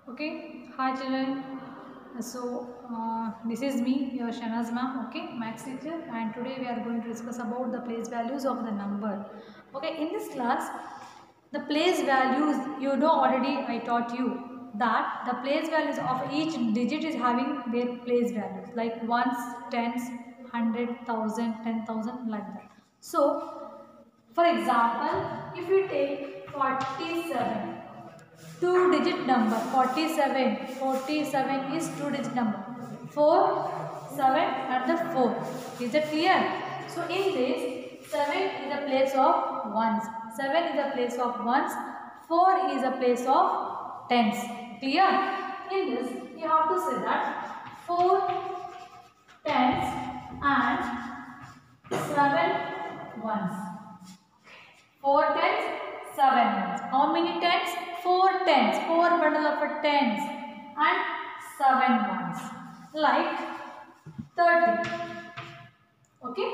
Okay, hi children. So this is me, your Shanaz ma'am. Okay, maths teacher, and today we are going to discuss about the place values of the number. Okay, in this class, the place values, you know already I taught you that the place values of each digit is having their place values like ones, tens, 100, 1000, 10,000 like that. So for example, if you take 47, two digit number 47 is two digit number 4 7 and the 4. Is that clear? So in this 7 is a place of ones, 7 is a place of ones, 4 is a place of tens. Clear? In this you have to say that 4 tens and 7 ones. 4 tens, 7 ones. How many tens? 4 tens. 4 bundle of tens and 7 ones. Like 30. Okay?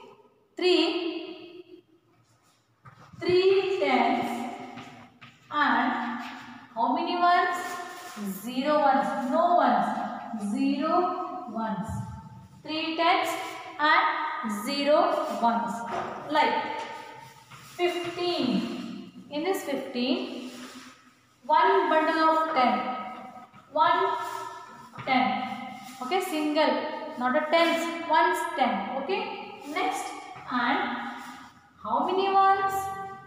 3 tens and how many ones? 0 ones. No ones. 0 ones. 3 tens and 0 ones. Like 15. In this 15, one bundle of 10. 1 10. Okay, single, not a tens. One's 10. Okay. Next, and how many ones?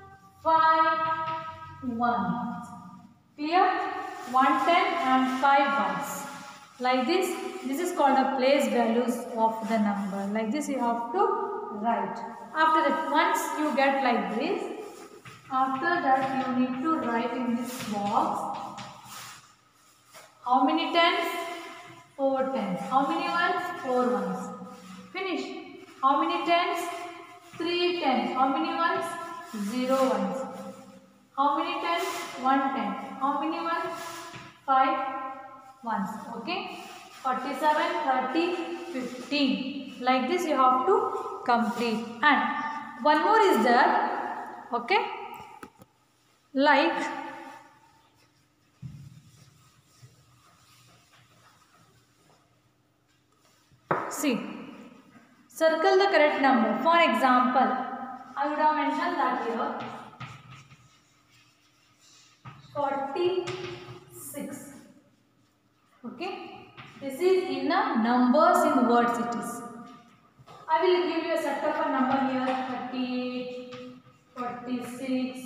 5 ones. Clear? 1 10 and 5 ones. Like this. This is called the place values of the number. Like this, you have to write. After that, once you get like this, after that you need to write in this box how many tens? 4 tens. How many ones? 4 ones. Finish. How many tens? 3 tens. How many ones? 0 ones. How many tens? 1 ten. How many ones? 5 ones. Okay. 47, 30, 15. Like this you have to complete. And one more is there. Okay. Like see, circle the correct number. For example, I would have mentioned that here 46. Okay, this is in a numbers, in words it is. I will give you a set of a number here 38, 46,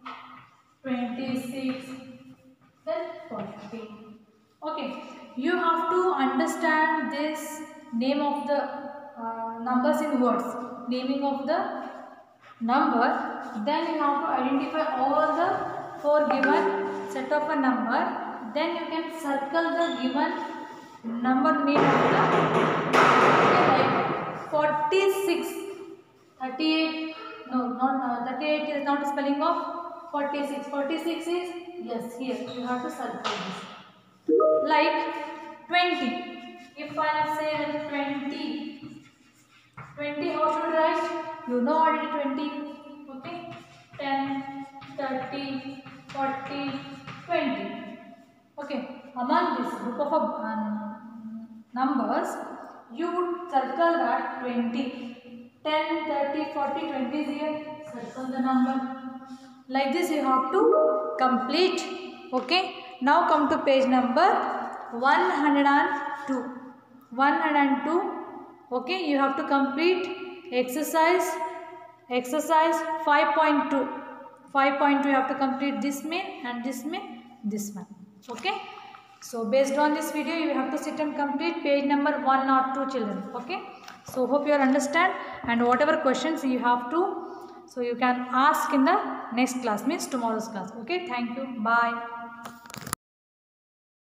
26, then 40. Okay, you have to understand this name of the numbers in words, naming of the number, then you have to identify all the 4 given set of a number, then you can circle the given number name of the, okay, like 46, 38, no, not 38 is not spelling of 46, 46 is, yes, here you have to circle this. Like 20, if I say 20, how should I write? You know already 20, okay, 10, 30, 40, 20, okay. Among this group of numbers, you would circle that 20, 10, 30, 40, 20 is here, circle the number. Like this you have to complete, okay. Now come to page number 102. 102, okay, you have to complete exercise 5.2. 5.2 you have to complete this main and this main, this one, okay. So based on this video you have to sit and complete page number 102 children, okay. So hope you understand, and whatever questions you have to, so you can ask in the next class, means tomorrow's class, okay. Thank you, bye.